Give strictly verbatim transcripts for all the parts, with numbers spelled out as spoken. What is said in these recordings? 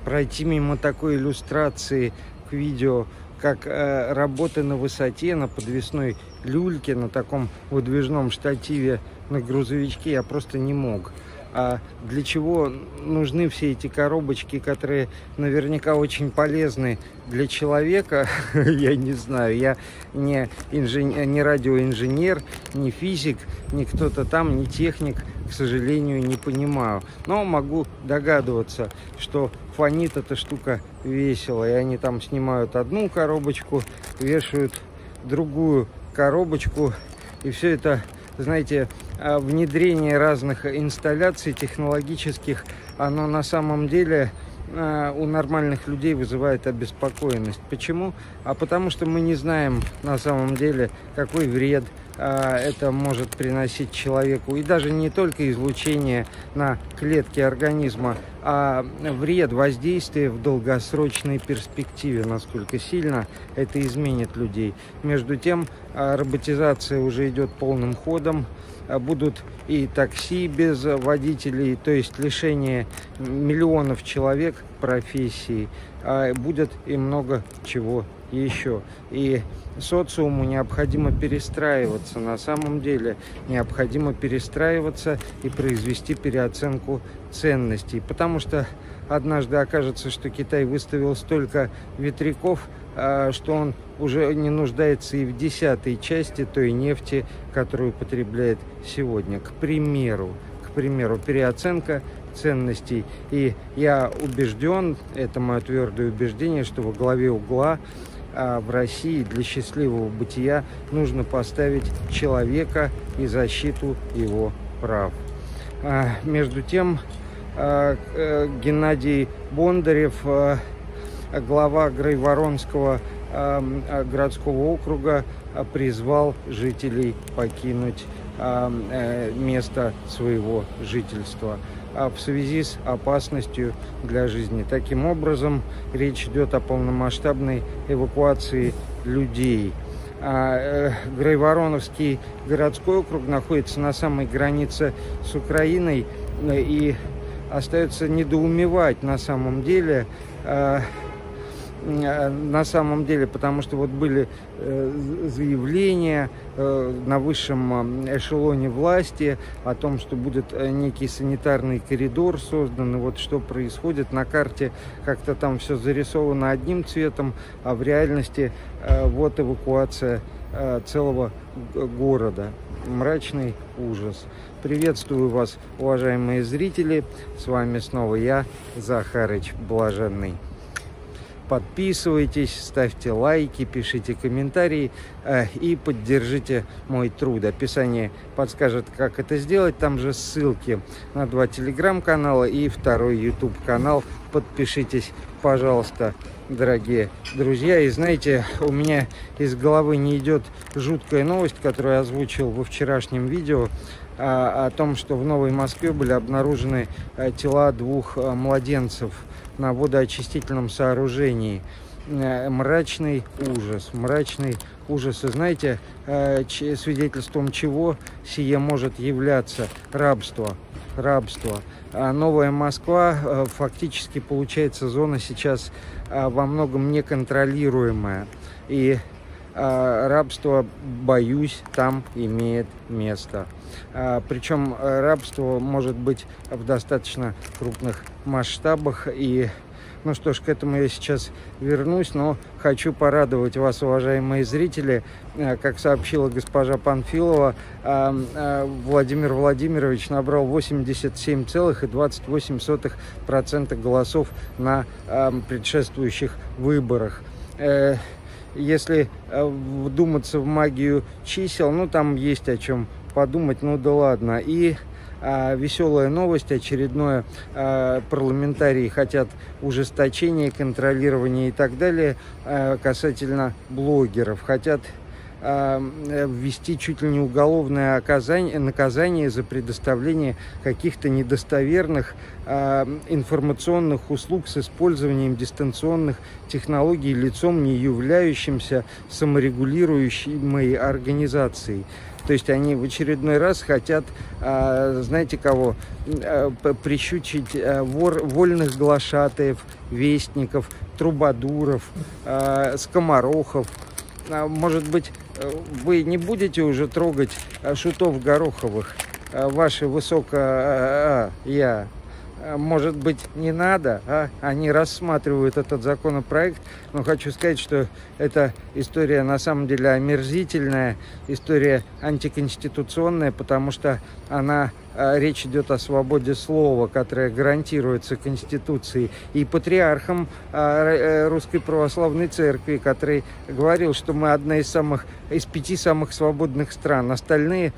пройти мимо такой иллюстрации к видео, как э, работа на высоте, на подвесной люльке, на таком выдвижном штативе на грузовичке, я просто не мог. А для чего нужны все эти коробочки, которые наверняка очень полезны для человека, я не знаю. Я не, инженер, не радиоинженер, не физик, не кто-то там, не техник, к сожалению, не понимаю. Но могу догадываться, что фонит эта штука весело. И они там снимают одну коробочку, вешают другую коробочку. И все это, знаете, внедрение разных инсталляций технологических, оно на самом деле у нормальных людей вызывает обеспокоенность. Почему? А потому что мы не знаем на самом деле, какой вред это может приносить человеку. И даже не только излучение на клетки организма, а вред, воздействие в долгосрочной перспективе, насколько сильно это изменит людей. Между тем, роботизация уже идет полным ходом. Будут и такси без водителей, то есть лишение миллионов человек профессии. Будет и много чего еще. И социуму необходимо перестраиваться. На самом деле необходимо перестраиваться и произвести переоценку ценностей. Потому что однажды окажется, что Китай выставил столько ветряков, что он уже не нуждается и в десятой части той нефти, которую потребляет сегодня. К примеру, к примеру, переоценка ценностей. И я убежден, это мое твердое убеждение, что во главе угла в России для счастливого бытия нужно поставить человека и защиту его прав. Между тем, Геннадий Бондарев, глава Грайворонского городского округа, призвал жителей покинуть место своего жительства в связи с опасностью для жизни. Таким образом, речь идет о полномасштабной эвакуации людей. Грайвороновский городской округ находится на самой границе с Украиной, и остается недоумевать на самом деле, на самом деле, потому что вот были заявления на высшем эшелоне власти о том, что будет некий санитарный коридор создан. И вот что происходит на карте, как-то там все зарисовано одним цветом, а в реальности вот эвакуация целого города. Мрачный ужас. Приветствую вас, уважаемые зрители. С вами снова я, Захарыч Блаженный. Подписывайтесь, ставьте лайки, пишите комментарии э, и поддержите мой труд. Описание подскажет, как это сделать. Там же ссылки на два телеграм-канала и второй ютуб канал. Подпишитесь, пожалуйста, дорогие друзья. И знаете, у меня из головы не идет жуткая новость, которую я озвучил во вчерашнем видео, о том, что в Новой Москве были обнаружены тела двух младенцев на водоочистительном сооружении. Мрачный ужас, мрачный ужас. И знаете, свидетельством чего сие может являться? Рабство. Рабство. А Новая Москва фактически получается зона сейчас во многом неконтролируемая. И рабство, боюсь, там имеет место. Причем рабство может быть в достаточно крупных масштабах. И, ну что ж, к этому я сейчас вернусь, но хочу порадовать вас, уважаемые зрители. Как сообщила госпожа Панфилова, Владимир Владимирович набрал восемьдесят семь целых двадцать восемь сотых процента голосов на предшествующих выборах. Если вдуматься в магию чисел, ну там есть о чем подумать, ну да ладно. И а, веселая новость, очередное, а, парламентарии хотят ужесточения, контролирования и так далее а, касательно блогеров. Хотят а, ввести чуть ли не уголовное оказание, наказание за предоставление каких-то недостоверных а, информационных услуг с использованием дистанционных технологий лицом, не являющимся саморегулирующей организацией. То есть они в очередной раз хотят, знаете кого, прищучить вор, вольных глашатаев, вестников, трубадуров, скоморохов. Может быть, вы не будете уже трогать шутов Гороховых, ваше высокое я. Может быть, не надо, а? Они рассматривают этот законопроект, но хочу сказать, что эта история на самом деле омерзительная, история антиконституционная, потому что она, речь идет о свободе слова, которая гарантируется Конституцией, и патриархом Русской Православной Церкви, который говорил, что мы одна из самых, из пяти самых свободных стран, остальные...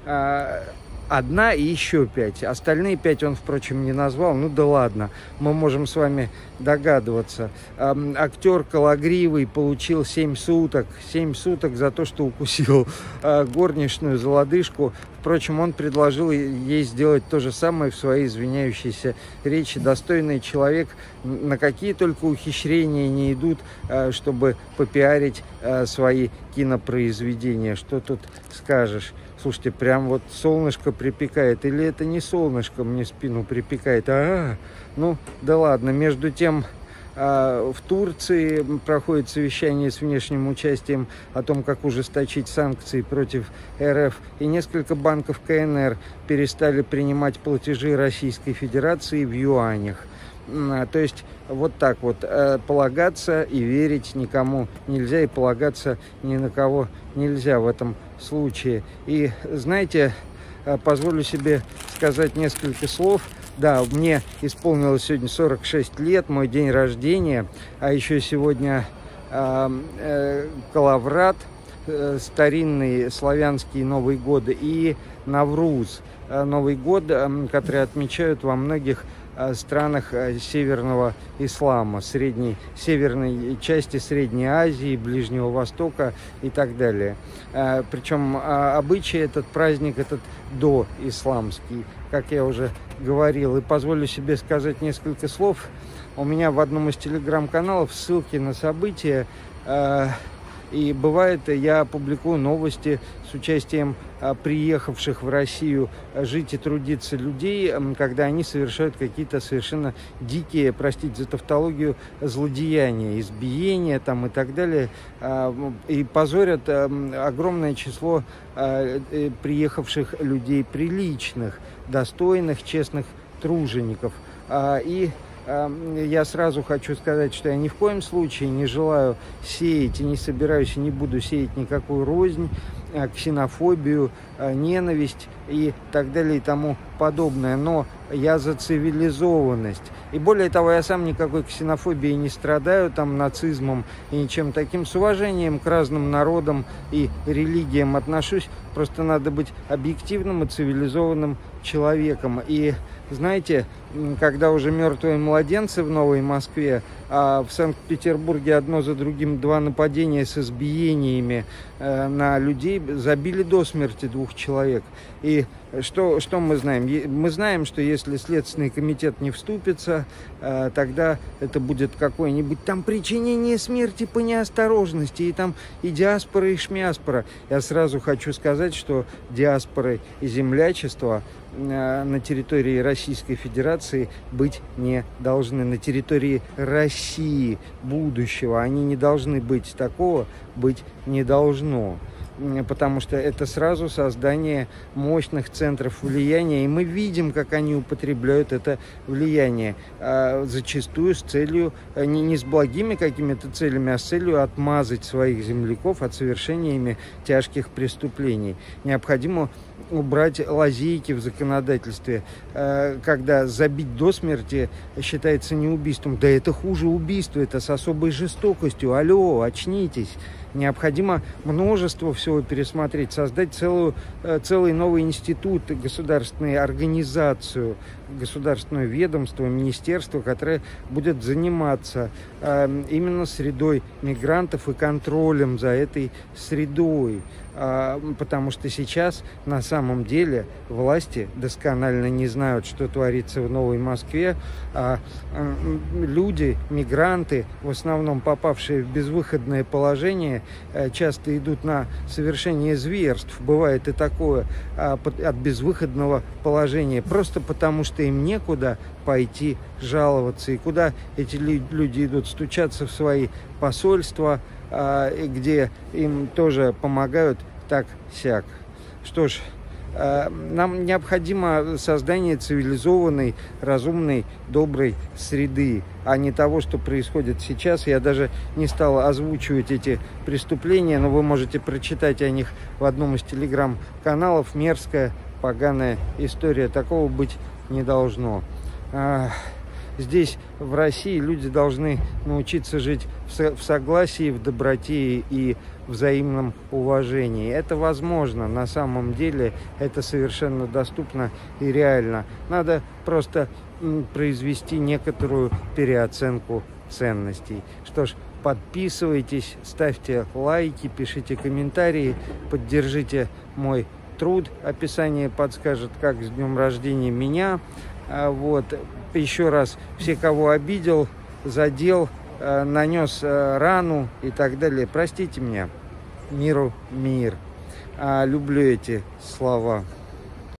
Одна и еще пять. Остальные пять он, впрочем, не назвал. Ну да ладно, мы можем с вами догадываться. Эм, актер Калагривый получил семь суток. семь суток за то, что укусил э, горничную за лодыжку. Впрочем, он предложил ей сделать то же самое в своей извиняющейся речи. Достойный человек, на какие только ухищрения не идут, э, чтобы попиарить э, свои кинопроизведения. Что тут скажешь? Слушайте, прям вот солнышко припекает. Или это не солнышко мне спину припекает? А, -а, -а. Ну, да ладно. Между тем, в Турции проходит совещание с внешним участием о том, как ужесточить санкции против РФ. И несколько банков КНР перестали принимать платежи Российской Федерации в юанях. То есть вот так вот полагаться и верить никому нельзя, и полагаться ни на кого нельзя в этом случае. И знаете, позволю себе сказать несколько слов. Да, мне исполнилось сегодня сорок шесть лет, мой день рождения, а еще сегодня э, э, Калаврат, э, старинный славянский Новый год, и Навруз, э, Новый год, э, который отмечают во многих странах северного ислама, средней, северной части Средней Азии, Ближнего Востока и так далее. Причем обычай этот праздник, этот доисламский, как я уже говорил. И позволю себе сказать несколько слов. У меня в одном из телеграм-каналов ссылки на события. И бывает, я публикую новости с участием а, приехавших в Россию жить и трудиться людей, когда они совершают какие-то совершенно дикие, простите за тавтологию, злодеяния, избиения там и так далее, а, и позорят а, огромное число а, приехавших людей приличных, достойных, честных тружеников. А, и я сразу хочу сказать, что я ни в коем случае не желаю сеять и не собираюсь и не буду сеять никакую рознь, ксенофобию, ненависть и так далее и тому подобное. Но я за цивилизованность. И более того, я сам никакой ксенофобией не страдаю, там, нацизмом и ничем таким. С уважением к разным народам и религиям отношусь. Просто надо быть объективным и цивилизованным человеком. И знаете, когда уже мертвые младенцы в Новой Москве, а в Санкт-Петербурге одно за другим два нападения с избиениями э, на людей, забили до смерти двух человек. И что, что мы знаем? Мы знаем, что если Следственный комитет не вступится, э, тогда это будет какое-нибудь там причинение смерти по неосторожности, и там и диаспора, и шмяспора. Я сразу хочу сказать, что диаспоры и землячество э, на территории Российской Федерации быть не должны. На территории России будущего они не должны быть, такого быть не должно. Потому что это сразу создание мощных центров влияния, и мы видим, как они употребляют это влияние, зачастую с целью, не, не с благими какими-то целями, а с целью отмазать своих земляков от совершения ими тяжких преступлений. Необходимо убрать лазейки в законодательстве, когда забить до смерти считается не убийством. Да это хуже убийства, это с особой жестокостью. Алло, очнитесь. Необходимо множество всего пересмотреть, создать целую, целый новый институт, государственную организацию, государственное ведомство, министерство, которое будет заниматься э, именно средой мигрантов и контролем за этой средой. потому что сейчас на самом деле власти досконально не знают, что творится в Новой Москве. Люди, мигранты, в основном попавшие в безвыходное положение, часто идут на совершение зверств. Бывает и такое от безвыходного положения, просто потому что им некуда пойти жаловаться. И куда эти люди идут? Стучаться в свои посольства, где им тоже помогают так-сяк. Что ж, нам необходимо создание цивилизованной, разумной, доброй среды, а не того, что происходит сейчас. Я даже не стал озвучивать эти преступления, но вы можете прочитать о них в одном из телеграм-каналов. Мерзкая, поганая история. Такого быть не должно. Здесь, в России, люди должны научиться жить в согласии, в доброте и взаимном уважении. Это возможно, на самом деле, это совершенно доступно и реально. Надо просто произвести некоторую переоценку ценностей. Что ж, подписывайтесь, ставьте лайки, пишите комментарии, поддержите мой труд. Описание подскажет, как с днем рождения меня. Вот. Еще раз, все, кого обидел, задел, нанес рану и так далее, простите меня. Миру мир. Люблю эти слова.